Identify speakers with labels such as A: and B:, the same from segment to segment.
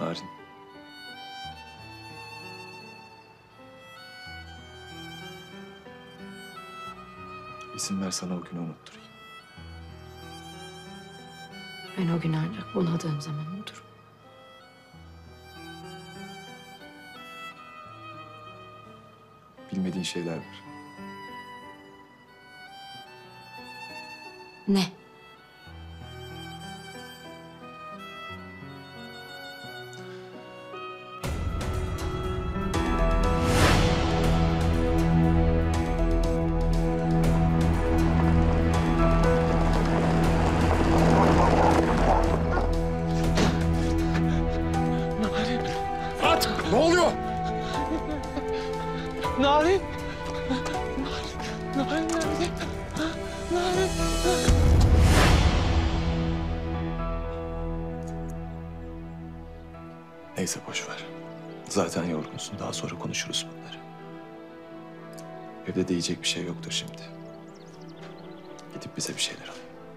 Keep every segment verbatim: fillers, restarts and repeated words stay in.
A: Narin. İzin ver sana o günü unutturayım.
B: Ben o günü ancak bunadığım zaman unuturum.
A: Bilmediğin şeyler var.
B: Ne?
A: Ne oluyor?
C: Narin! Narin nerede? Narin!
A: Neyse boş ver. Zaten yorgunsun. Daha sonra konuşuruz bunları. Evde de yiyecek bir şey yoktur şimdi. Gidip bize bir şeyler al.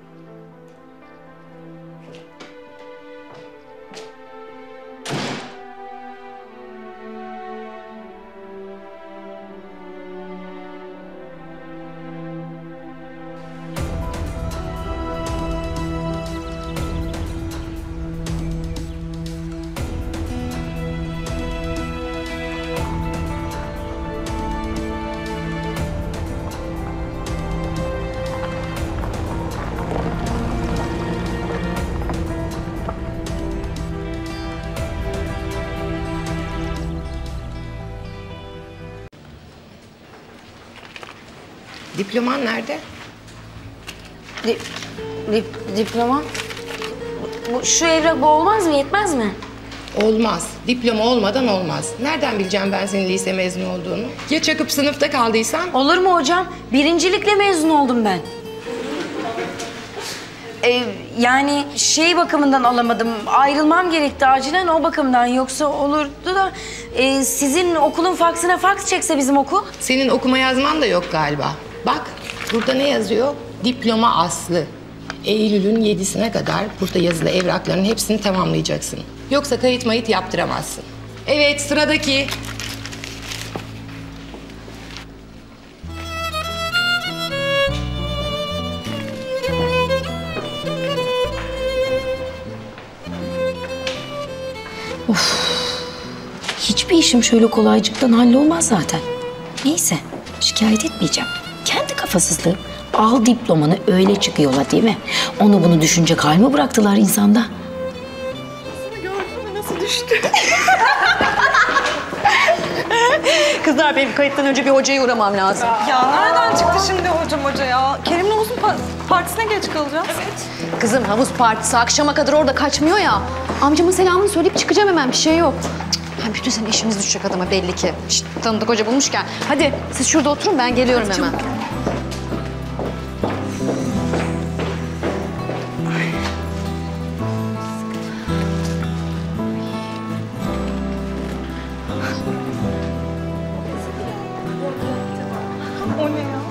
D: Diploman nerede?
B: Di, dip, diploma? Bu, şu evrak bu olmaz mı? Yetmez mi?
D: Olmaz. Diploma olmadan olmaz. Nereden bileceğim ben senin lise mezunu olduğunu? Ya çakıp sınıfta kaldıysan?
B: Olur mu hocam? Birincilikle mezun oldum ben. Ee, yani şey bakımından alamadım. Ayrılmam gerekti acilen o bakımdan. Yoksa olurdu da e, sizin okulun faksına faks çekse bizim okul.
D: Senin okuma yazman da yok galiba. Bak burada ne yazıyor? Diploma aslı. Eylül'ün yedisine kadar burada yazılı evrakların hepsini tamamlayacaksın. Yoksa kayıt mayıt yaptıramazsın. Evet, sıradaki.
B: Hiçbir işim şöyle kolaycıktan hallolmaz zaten. Neyse, şikayet etmeyeceğim. Kendi kafasızlığı. Al diplomanı öyle çık yola değil mi? Onu bunu düşünecek hal mi bıraktılar insanda?
E: Gördün mü nasıl düştü? Kızlar benim kayıttan önce bir hocaya uğramam lazım.
F: Ya nereden çıktı şimdi hocam hoca ya? Kerim'le Oğuz'un pa- partisine geç kalacağız. Evet.
E: Kızım havuz partisi akşama kadar orada kaçmıyor ya. Amcamın selamını söyleyip çıkacağım hemen, bir şey yok. Ha, bütün sene işimiz düşecek adama belli ki. Şişt, tanıdık hoca bulmuşken. Hadi siz şurada oturun, ben geliyorum hemen.
F: O ne ya?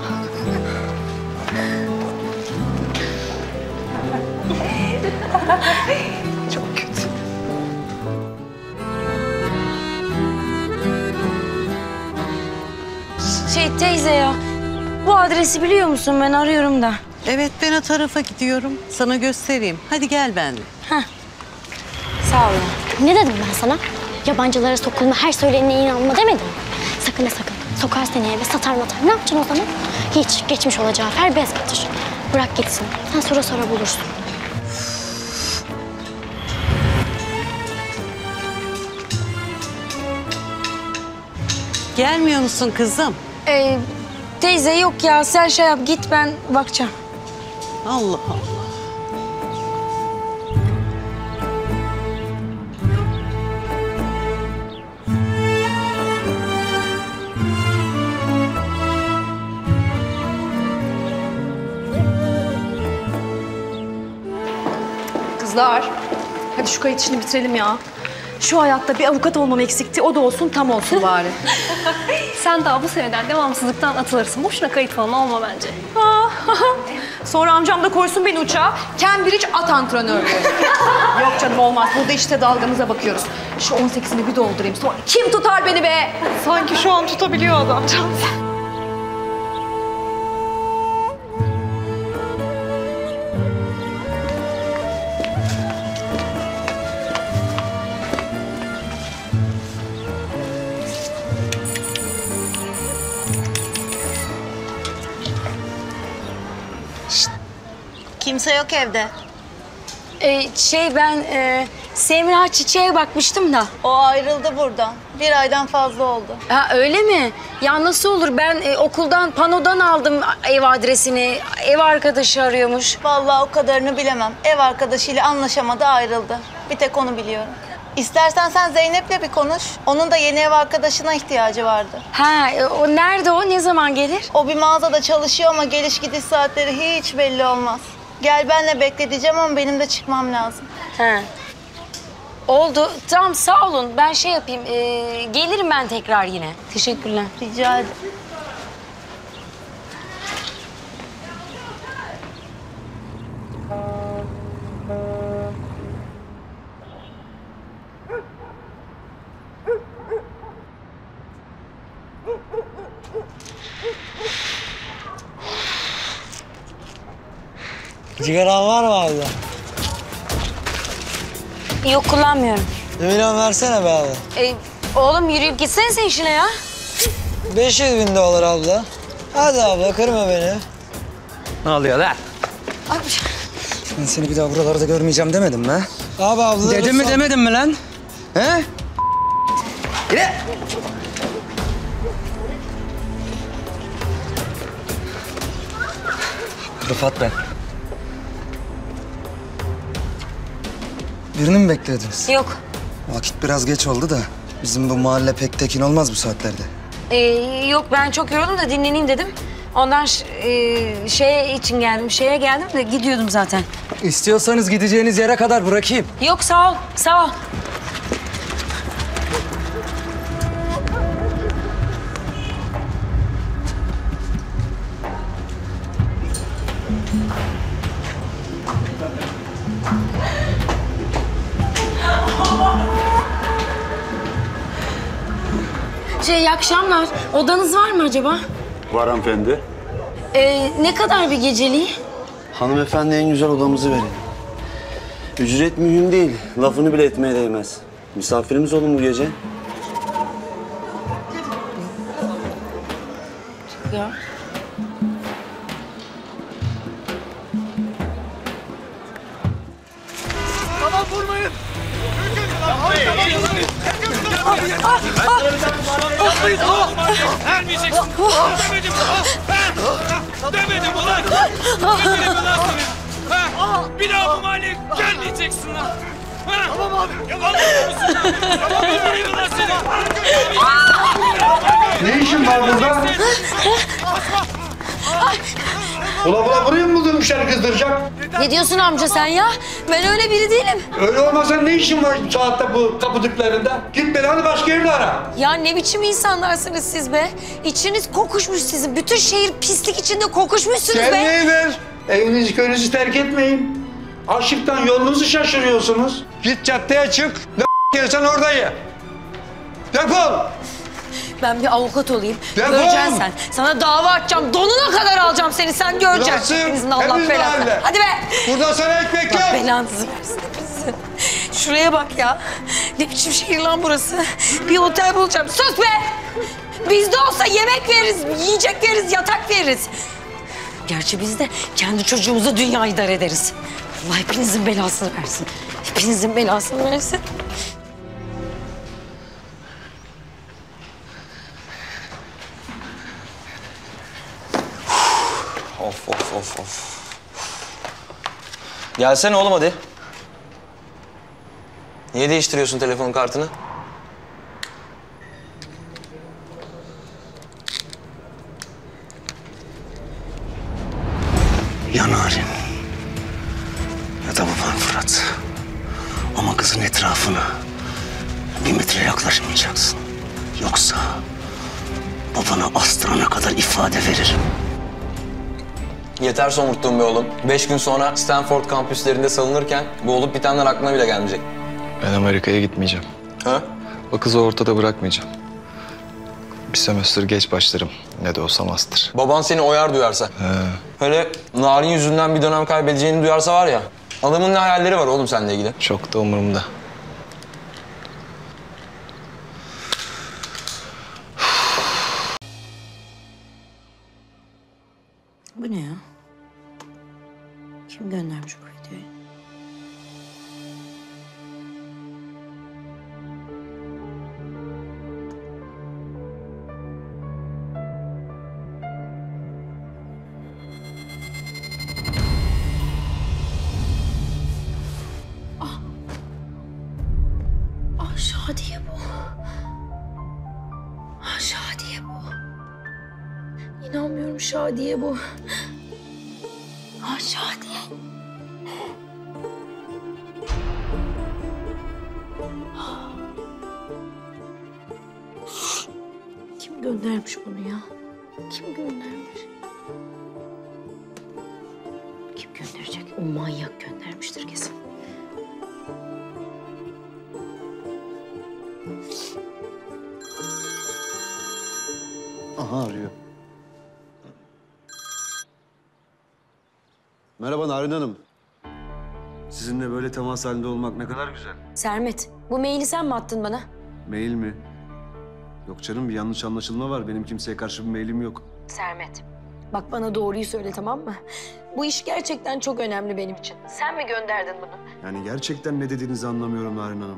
F: Çok kötü.
B: Şey teyze ya, bu adresi biliyor musun? Ben arıyorum da.
G: Evet, ben o tarafa gidiyorum. Sana göstereyim. Hadi gel benimle.
B: Sağ olun.
H: Ne dedim ben sana? Yabancılara sokulma, her söylenene inanma demedim mi? Sakın ha sakın. Sokar seni eve, satar matar. Ne yapacaksın o zaman? Hiç. Geçmiş olacağı fer bez batır. Bırak gitsin. Sen sonra sonra bulursun.
G: Gelmiyor musun kızım?
B: Ee, teyze yok ya, sen şey yap, git ben bakacağım.
G: Allah Allah.
E: Kızlar, hadi şu kayıt işini bitirelim ya. Şu hayatta bir avukat olmam eksikti, o da olsun, tam olsun bari.
I: Sen daha bu seneden devamsızlıktan atılırsın. Boşuna kayıt falan olma bence.
E: Sonra amcam da koysun beni uçağa. Cambridge at antrenörlüğü. Yok canım olmaz. Burada işte dalgamıza bakıyoruz. Şu on sekizini bir doldurayım. Sonra kim tutar beni be?
F: Sanki şu an tutabiliyor adam.
G: Kimse yok evde.
B: Ee, şey ben e, Semra Çiçek'e bakmıştım da.
G: O ayrıldı buradan. Bir aydan fazla oldu.
B: Ha öyle mi? Ya nasıl olur? Ben e, okuldan, panodan aldım ev adresini. Ev arkadaşı arıyormuş.
G: Vallahi o kadarını bilemem. Ev arkadaşıyla anlaşamadı, ayrıldı. Bir tek onu biliyorum. İstersen sen Zeynep'le bir konuş. Onun da yeni ev arkadaşına ihtiyacı vardı.
B: Ha e, o nerede o? Ne zaman gelir?
G: O bir mağazada çalışıyor ama geliş gidiş saatleri hiç belli olmaz. Gel benle bekle diyeceğim ama benim de çıkmam lazım.
B: Ha. Oldu. Tamam sağ olun. Ben şey yapayım. e, gelirim ben tekrar yine. Teşekkürler.
G: Rica ederim.
J: Sigaran var mı abla?
B: Yok kullanmıyorum.
J: Bir milyon versene be abi.
B: E, oğlum yürüyüp gitsene sen işine ya.
J: beş yüz bin dolar abla. Hadi abla kırma beni.
K: Ne oluyor lan?
J: Ben seni bir daha buralarda görmeyeceğim demedim mi? Abi abla...
K: Dedim mi demedim mi lan? He? Yine.
J: Rıfat ben. Birini mi beklediniz?
B: Yok.
J: Vakit biraz geç oldu da bizim bu mahalle pek tekin olmaz bu saatlerde.
B: Ee, yok ben çok yoruldum da dinleneyim dedim. Ondan e, şeye için geldim, şeye geldim de gidiyordum zaten.
K: İstiyorsanız gideceğiniz yere kadar bırakayım.
B: Yok sağ ol, sağ ol. Şey, iyi akşamlar. Odanız var mı acaba?
L: Var hanımefendi.
B: Ee, ne kadar bir geceliği?
L: Hanımefendi en güzel odamızı verin. Ücret mühim değil. Lafını bile etmeye değmez. Misafirimiz olun bu gece.
B: Ya.
M: Tamam vurmayın.
N: Vermeyeceksin. Demedim ulan. Demedim ulan. Demedim ulan seni. Bir daha bu mahalleye gelmeyeceksin lan. Tamam abi. Anlıyor musun? Tamam öldüreyim ulan seni.
M: Ne işin var burada? Ula bula buraya mı buldun müşteri kızdıracak?
B: Ne diyorsun amca sen ya? Ben öyle biri değilim.
M: Öyle olmasa ne işin var saatte bu kapıdıklarında? Git belanı başka yerine ara.
B: Ya ne biçim insanlarsınız siz be? İçiniz kokuşmuş sizin. Bütün şehir pislik içinde kokuşmuşsunuz be.
M: Kendine ver. Evinizi köyünüzü terk etmeyin. Açlıktan yolunuzu şaşırıyorsunuz. Git caddeye çık. Ne yersen orada ye. Defol.
B: Ben bir avukat olayım.
M: Defol.
B: Göreceksin sen. Sana dava açacağım. Donuna kadar alacağım seni. Sen göreceksin.
M: Burası
B: Hepinizin Allah
M: hepimiz
B: belasını.
M: mahalle.
B: Hadi be.
M: Burada sana ekmek yok.
B: Allah belanızı versin hepinizin. Şuraya bak ya. Ne biçim şehir lan burası? Bir otel bulacağım. Sus be. Bizde olsa yemek veririz, yiyecek veririz, yatak veririz. Gerçi biz de kendi çocuğumuza dünya idare ederiz. Allah hepinizin belasını versin. Hepinizin belasını versin.
A: Of of of of. Gelsene oğlum hadi. Niye değiştiriyorsun telefonun kartını?
L: Ya Narin ya da baban Fırat. Ama kızın etrafına bir metre yaklaşmayacaksın. Yoksa babana astırana kadar ifade veririm.
O: Yeter somurttuğum be oğlum. Beş gün sonra Stanford kampüslerinde salınırken bu olup bitenler aklına bile gelmeyecek.
A: Ben Amerika'ya gitmeyeceğim.
O: Ha?
A: O kızı ortada bırakmayacağım. Bir sömestr geç başlarım. Ne de olsa master.
O: Baban seni oyar duyarsa.
A: He.
O: Hele Narin yüzünden bir dönem kaybedeceğini duyarsa var ya... adamın ne hayalleri var oğlum seninle ilgili?
A: Çok da umurumda.
B: Bu ne ya? Kim göndermiş bu videoyu? Ah. Ah Şadiye bu. Ah Şadiye bu. İnanmıyorum Şadiye bu. Ah Şadiye. Kim göndermiş bunu ya? Kim göndermiş? Kim gönderecek? O manyak göndermiştir kesin.
L: Aha arıyor. Merhaba Narin Hanım. Sizinle böyle temas halinde olmak ne kadar güzel.
B: Sermet, bu maili sen mi attın bana?
L: Mail mi? Yok canım, bir yanlış anlaşılma var. Benim kimseye karşı bir mailim yok.
B: Sermet, bak bana doğruyu söyle tamam mı? Bu iş gerçekten çok önemli benim için. Sen mi gönderdin bunu?
L: Yani gerçekten ne dediğinizi anlamıyorum Narin Hanım.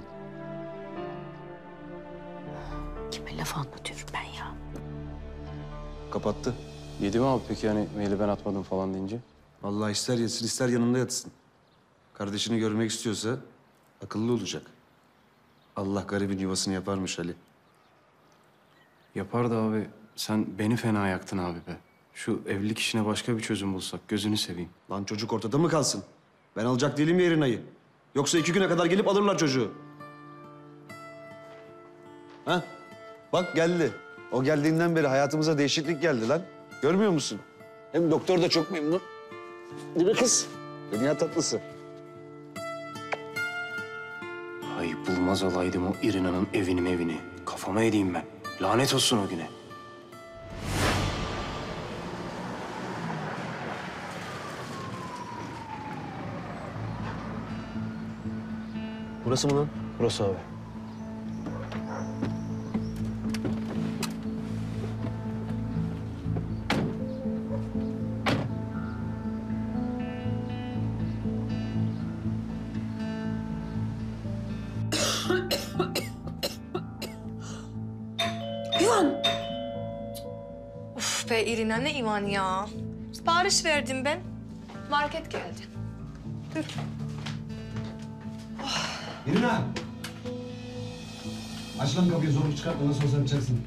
B: Kime laf anlatıyorum ben ya?
L: Kapattı.
P: Yedi mi abi peki yani maili ben atmadım falan deyince?
L: Vallahi ister yesin ister yanında yatsın. Kardeşini görmek istiyorsa akıllı olacak. Allah garibin yuvasını yaparmış Ali.
P: Yapar da abi sen beni fena yaktın abi be. Şu evlilik işine başka bir çözüm bulsak gözünü seveyim.
L: Lan çocuk ortada mı kalsın? Ben alacak değilim ya Erina'yı. Yoksa iki güne kadar gelip alırlar çocuğu. Ha? Bak geldi. O geldiğinden beri hayatımıza değişiklik geldi lan. Görmüyor musun? Hem doktor da çok memnun. Değil mi kız? Dünya tatlısı.
P: Ay bulmaz olaydım o İrina'nın evini evini. Kafama edeyim ben. Lanet olsun o güne.
L: Burası mı lan?
P: Burası abi.
F: İvan! Uf be İrina, ne İvan ya? Sipariş verdim ben. Market geldi. Dur.
L: İrina! Aç lan kapıyı, zorluk çıkartma. Nasıl olsa yapacaksın.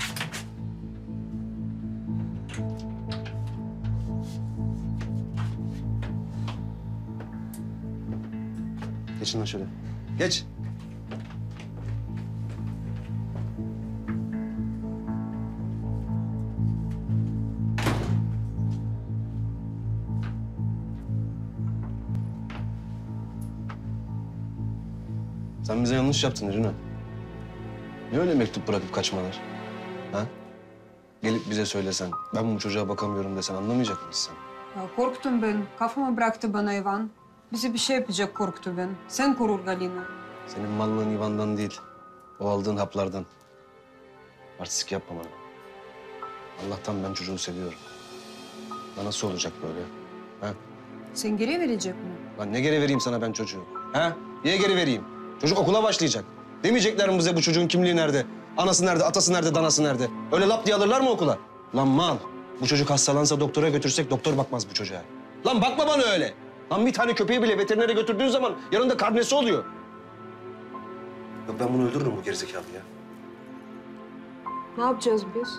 L: Geçin lan şöyle. Geç. Sen bize yanlış yaptın Irina. Ne öyle mektup bırakıp kaçmalar? Ha? Gelip bize söylesen, ben bu çocuğa bakamıyorum desen anlamayacak mısın sen?
Q: Ya korktum ben. Kafama bıraktı bana Ivan. Bize bir şey yapacak korktu ben. Sen korur Galina.
L: Senin mallığın Ivan'dan değil, o aldığın haplardan. Artistik yapma bana. Allah'tan ben çocuğu seviyorum. Ya nasıl olacak böyle? Ha?
Q: Sen geri verecek mi?
L: Lan ne geri vereyim sana ben çocuğu? Ha? Niye geri vereyim? Çocuk okula başlayacak. Demeyecekler mi bize bu çocuğun kimliği nerede? Anası nerede, atası nerede, danası nerede? Öyle lap diye alırlar mı okula? Lan mal. Bu çocuk hastalansa doktora götürsek doktor bakmaz bu çocuğa. Lan bakma bana öyle. Lan bir tane köpeği bile veterinere götürdüğün zaman yanında karnesi oluyor. Yok ben bunu öldürürüm bu gerizekalı ya.
Q: Ne yapacağız biz?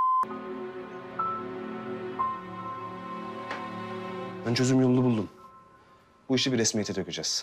L: Ben çözüm yolunu buldum. Bu işi bir resmiyete dökeceğiz.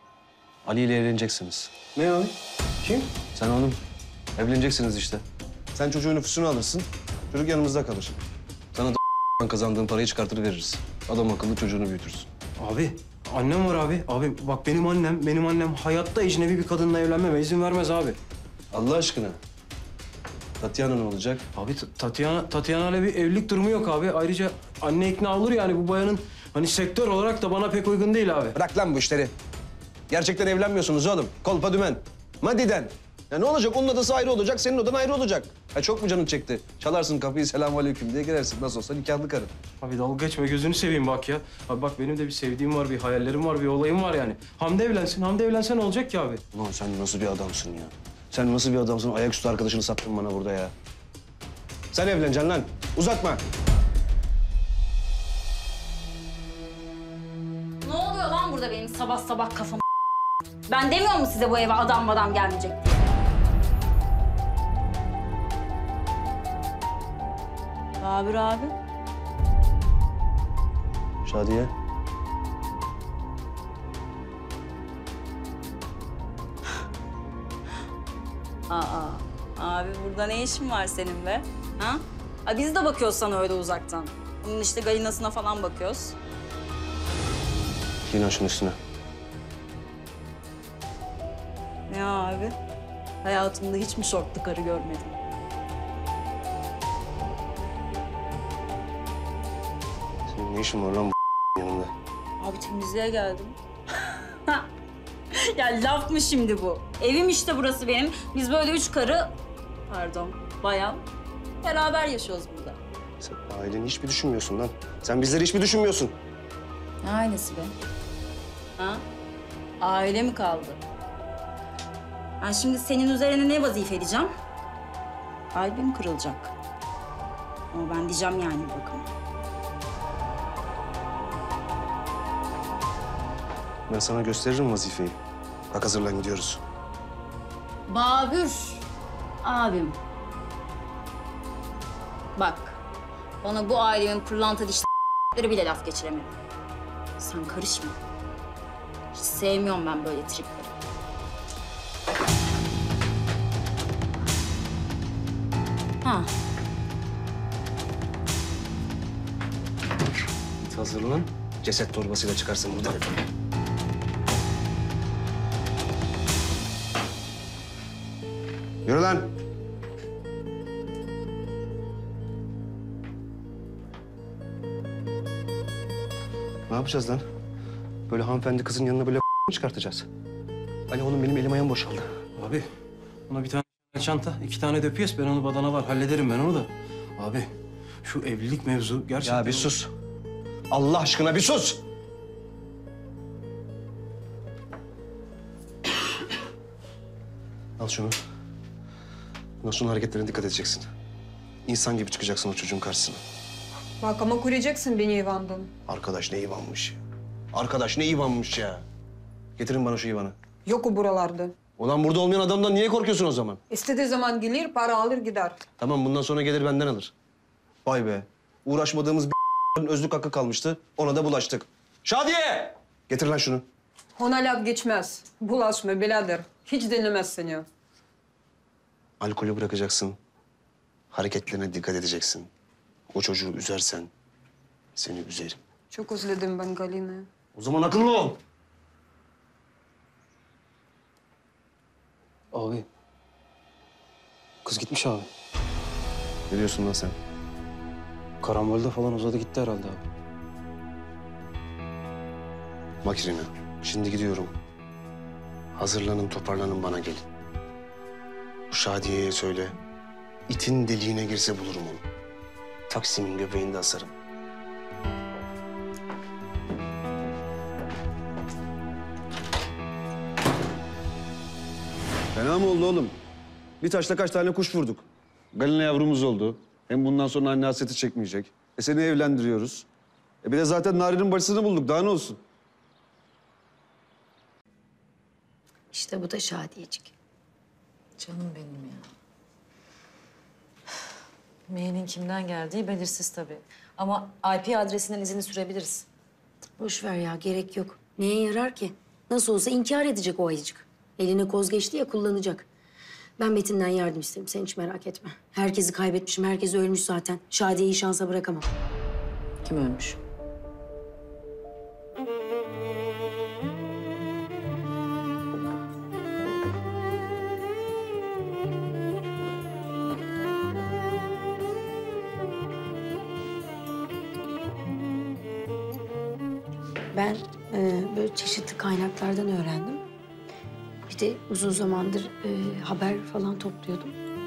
L: Ali ile evleneceksiniz.
P: Ne o? Kim?
L: Sen oğlum. Evleneceksiniz işte. Sen çocuğun nüfusunu alırsın, çocuk yanımızda kalır. Sana da kazandığın parayı çıkartır veririz. Adam akıllı çocuğunu büyütürsün.
P: Abi, annem var abi. Abi bak benim annem, benim annem hayatta ecnebi bir kadınla evlenmeme izin vermez abi.
L: Allah aşkına. Tatyana ne olacak?
P: Abi T- Tatyana, Tatyana ile bir evlilik durumu yok abi. Ayrıca anne ikna olur yani bu bayanın hani sektör olarak da bana pek uygun değil abi.
L: Bırak lan bu işleri. Gerçekten evlenmiyorsunuz oğlum. Kolpa dümen. Madiden. Ya ne olacak? Onun odası ayrı olacak, senin odan ayrı olacak. Ha çok mu canın çekti? Çalarsın kapıyı selamünaleyküm diye girersin. Nasıl olsa nikahlı karın.
P: Abi dalga geçme gözünü seveyim bak ya. Abi bak benim de bir sevdiğim var, bir hayallerim var, bir olayım var yani. Hamdi evlensin, Hamdi evlense ne olacak ki abi?
L: Ulan sen nasıl bir adamsın ya? Sen nasıl bir adamsın? Ayaküstü arkadaşını sattın bana burada ya. Sen evleneceksin lan. Uzatma.
R: Ne oluyor lan burada benim sabah sabah kafam? Ben demiyor mu size bu eve adam adam gelmeyecek? Babür abi.
L: Şadiye.
R: Aa, abi burada ne işin var senin be? Ha? Aa, biz de bakıyoruz sana öyle uzaktan. Bunun işte galinasına falan bakıyoruz.
L: Giyin şunun üstüne.
R: Ya abi, hayatımda hiç mi şortlu karı görmedim?
L: Senin ne işin var lan bu yanımda?
R: Abi temizliğe geldim. Ya laf mı şimdi bu? Evim işte burası benim. Biz böyle üç karı, pardon bayan, beraber yaşıyoruz burada.
L: Sen aileni hiç mi düşünmüyorsun lan? Sen bizleri hiç mi düşünmüyorsun?
R: Ne ailesi be? Ha? Aile mi kaldı? Ben şimdi senin üzerine ne vazife edeceğim? Kalbim kırılacak. Ama ben diyeceğim yani bakın.
L: Ben sana gösteririm vazifeyi. Bak hazırlan gidiyoruz.
R: Babür abim. Bak, bana bu ailemin pırlanta dişleri bile laf geçiremedi. Sen karışma. Hiç sevmiyorum ben böyle tripleri. Ha.
L: Git hazırlan. Ceset torbasıyla çıkarsın buradan. Yürü lan. Ne yapacağız lan? Böyle hanımefendi kızın yanına böyle mi çıkartacağız? Ali oğlum benim elim ayağım boşaldı.
P: Abi ona bir tane çanta, iki tane de piyes. Ben onu badana var. Hallederim ben onu da. Abi şu evlilik mevzu gerçekten...
L: Ya bir sus. Allah aşkına bir sus. Al şunu. Bundan sonra hareketlerine dikkat edeceksin. İnsan gibi çıkacaksın o çocuğun karşısına.
Q: Bak ama kuracaksın beni Ivan'dan.
L: Arkadaş ne Ivan'mış ya. Arkadaş ne Ivan'mış ya. Getirin bana şu Ivan'ı.
Q: Yok o buralarda.
L: Ulan burada olmayan adamdan niye korkuyorsun o zaman?
Q: İstediği zaman gelir, para alır gider.
L: Tamam bundan sonra gelir benden alır. Vay be. Uğraşmadığımız bir özlük hakkı kalmıştı. Ona da bulaştık. Şadiye! Getir lan şunu.
Q: Ona laf geçmez. Bulaşma birader. Hiç dinlemez seni.
L: Alkolü bırakacaksın. Hareketlerine dikkat edeceksin. O çocuğu üzersen seni üzerim.
Q: Çok özledim ben Galina'yı.
L: O zaman akıllı ol.
P: Abi. Kız gitmiş abi.
L: Ne diyorsun lan sen?
P: Karambolde falan uzadı gitti herhalde abi.
L: Bak İrina, şimdi gidiyorum. Hazırlanın, toparlanın bana gelin. Bu Şadiye'ye söyle. İtin deliğine girse bulurum onu. Taksim'in göbeğinde asarım.
K: Fena mı oldu oğlum? Bir taşla kaç tane kuş vurduk. Galina yavrumuz oldu. Hem bundan sonra anne hasreti çekmeyecek. E seni evlendiriyoruz. E bir de zaten Nari'nin bacısını bulduk. Daha ne olsun?
B: İşte bu da Şadiyecik.
S: Canım benim ya. Mailin kimden geldiği belirsiz tabii. Ama I P adresinden izini sürebiliriz.
B: Boş ver ya, gerek yok. Neye yarar ki? Nasıl olsa inkar edecek o ayıcık. Eline koz geçti ya, kullanacak. Ben Metin'den yardım isterim. Sen hiç merak etme. Herkesi kaybetmişim. Herkes ölmüş zaten. Şadiye'yi şansa bırakamam.
S: Kim ölmüş?
B: Ben e, böyle çeşitli kaynaklardan öğrendim. Bir de uzun zamandır e, haber falan topluyordum.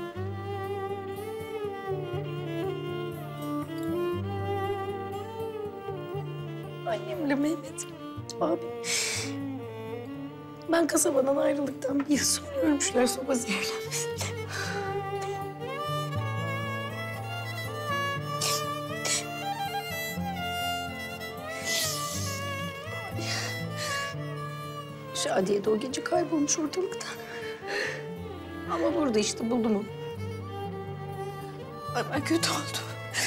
B: Annemle Mehmet abi. Ben kasabadan ayrıldıktan bir yıl sonra ölmüşler soba zehirlenmesiyle. Şadiye de o gece kaybolmuş ortalıktan. Ama burada işte buldum onu. Ay ben kötü oldum.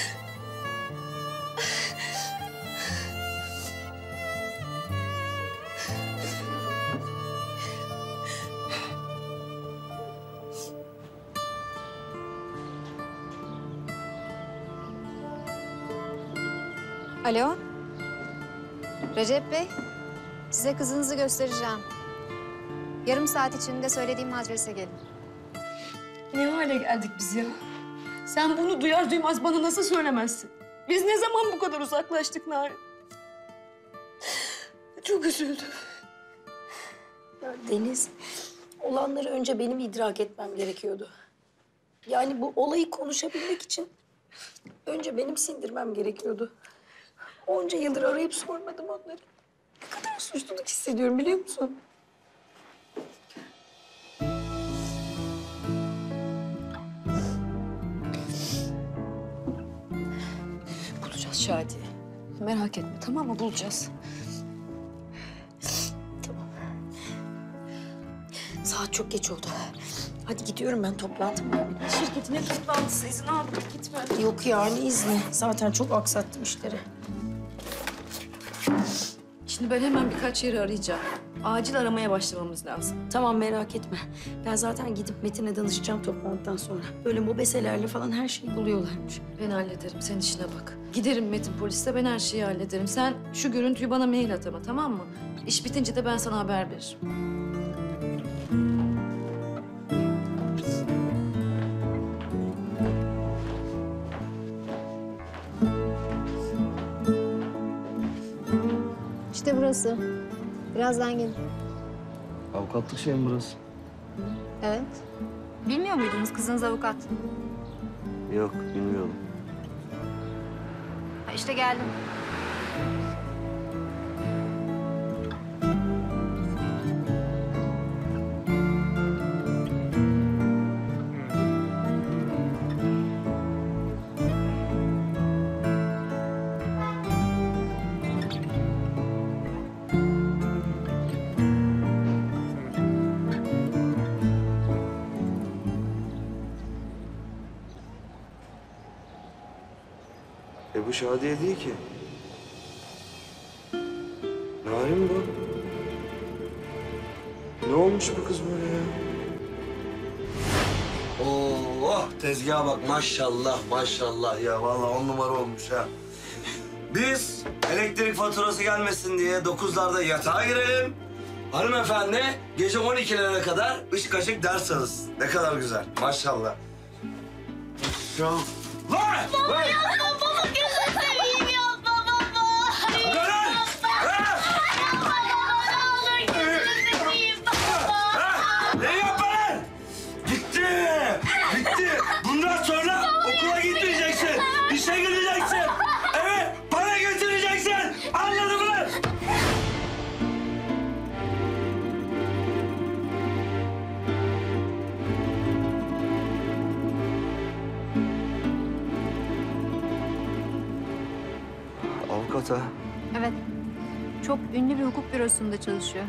E: Alo. Recep Bey, size kızınızı göstereceğim. Yarım saat içinde söylediğim adrese gelin.
C: Ne hale geldik biz ya? Sen bunu duyar duymaz bana nasıl söylemezsin? Biz ne zaman bu kadar uzaklaştık Narin? Çok üzüldüm.
B: Ya Deniz, olanları önce benim idrak etmem gerekiyordu. Yani bu olayı konuşabilmek için önce benim sindirmem gerekiyordu. Onca yıldır arayıp sormadım onları. Ne kadar suçluluk hissediyorum biliyor musun?
C: Bulacağız Şadiye. Merak etme tamam mı? Bulacağız.
B: Tamam. Saat çok geç oldu. Hadi gidiyorum ben, toplantım var benim.
C: Şirketine toplantısı izin aldım. Gitme.
B: Yok ya ne izni? Zaten çok aksattım işleri.
C: Şimdi ben hemen birkaç yeri arayacağım. Acil aramaya başlamamız lazım.
B: Tamam merak etme. Ben zaten gidip Metin'e danışacağım toplantıdan sonra. Böyle mobeselerle falan her şeyi buluyorlarmış.
C: Ben hallederim. Sen işine bak. Giderim Metin poliste. Ben her şeyi hallederim. Sen şu görüntüyü bana mail at ama tamam mı? İş bitince de ben sana haber veririm.
E: İşte burası. Birazdan gelin.
A: Avukatlık şey mi burası?
E: Evet. Bilmiyor muydunuz kızınız avukat?
L: Yok, bilmiyorum.
E: Ha, İşte geldim.
L: E bu Şadiye değil ki. Narin bu. Ne olmuş bu kız böyle ya?
T: Oo, tezgaha bak maşallah maşallah ya. Vallahi on numara olmuş ha. Biz elektrik faturası gelmesin diye dokuzlarda yatağa girelim. Hanımefendi gece on ikilere kadar ışık açık ders çalışsın. Ne kadar güzel maşallah. Maşallah. Lan!
H: Baba yapma baba gözünü seveyim yapma baba.
T: Lan!
H: Yapma baba ne olur gözünü seveyim baba.
T: Ne yapma lan? Bitti! Bitti! Bundan sonra okula gitmeyeceksin. İşe gideceksin. Eve para götüreceksin. Anladın mı lan?
L: Avukat ha.
E: Evet. Çok ünlü bir hukuk bürosunda çalışıyor.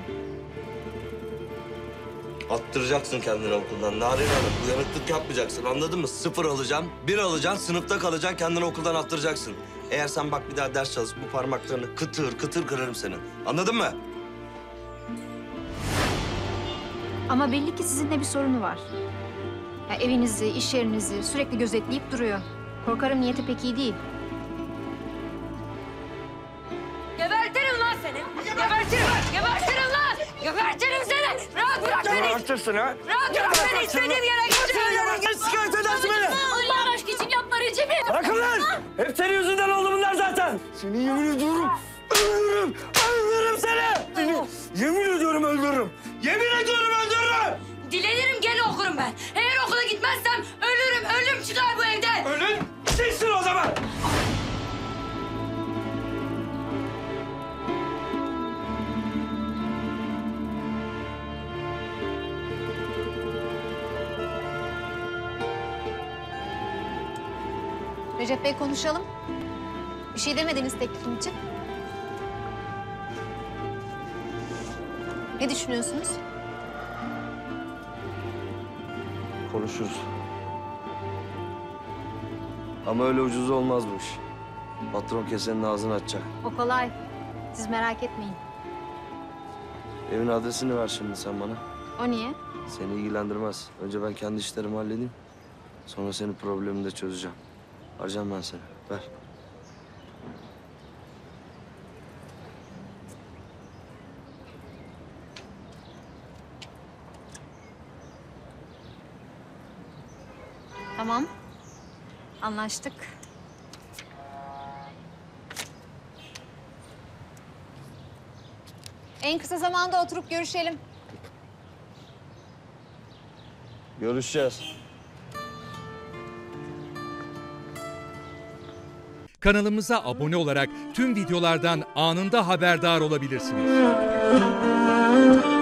T: Attıracaksın kendini okuldan Narin Hanım. Uyanıklık yapmayacaksın anladın mı? Sıfır alacaksın, bir alacaksın, sınıfta kalacaksın, kendini okuldan attıracaksın. Eğer sen bak bir daha ders çalış, bu parmaklarını kıtır kıtır kırarım senin. Anladın mı?
E: Ama belli ki sizinle bir sorunu var. Ya evinizi, iş yerinizi sürekli gözetleyip duruyor. Korkarım niyeti pek iyi değil.
N: Gebertirim lan seni. Gebertirim. Gebertirim lan. Gebertirim seni. Rahat bırak beni.
T: Gebertirsin ha.
N: Rahat bırak beni. İstediğim yere gidiyorum.
T: Sen şikayet edersin beni.
N: Allah aşkı için yapma Recep'im.
T: Bırakın lan. Hep senin yüzünden oldu bunlar zaten. Seni yemin ediyorum öldürürüm. Öldürürüm seni. Seni yemin ediyorum öldürürüm. Yemin ediyorum öldürürüm.
N: Dilenirim gene okurum ben. Eğer okula gitmezsem ölürüm. Ölüm çıkar bu evden.
T: Ölün sizsin o zaman.
E: Recep Bey konuşalım. Bir şey demediniz teklifim için. Ne düşünüyorsunuz?
T: Konuşuruz. Ama öyle ucuz olmaz bu iş. Patron kesenin ağzını açacak.
E: O kolay. Siz merak etmeyin.
T: Evin adresini ver şimdi sen bana.
E: O niye?
T: Seni ilgilendirmez. Önce ben kendi işlerimi halledeyim. Sonra senin problemini de çözeceğim. Arayacağım ben seni. Ver.
E: Tamam. Anlaştık. En kısa zamanda oturup görüşelim.
T: Görüşeceğiz.
U: Kanalımıza abone olarak tüm videolardan anında haberdar olabilirsiniz.